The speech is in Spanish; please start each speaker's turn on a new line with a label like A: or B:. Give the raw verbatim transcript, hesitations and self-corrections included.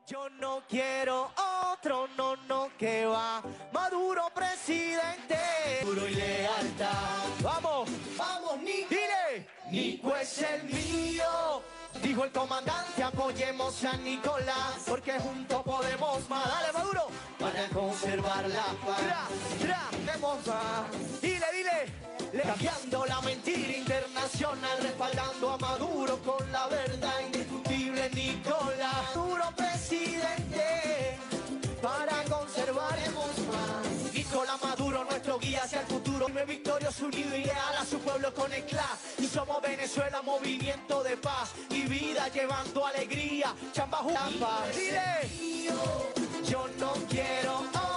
A: Yo no quiero otro, no, no, que va. Maduro presidente. Puro y lealtad. Vamos, vamos, Nico. Dile, Nico es el mío. Dijo el comandante, apoyemos a Nicolás, porque juntos podemos más. Dale, Maduro, para conservar la paz. Tra, tra, tenemos más. Dile, dile. Cambiando la mentira internacional, respaldando a Maduro con la verdad indiscutible. Nicolás, Maduro presidente, para conservaremos más. Nicolás Maduro, nuestro guía hacia el futuro. Vive victorioso, unido y leal a su pueblo con eclat. Y somos Venezuela, movimiento de paz y vida, llevando alegría. Chamba, Chamba. Dile, yo no quiero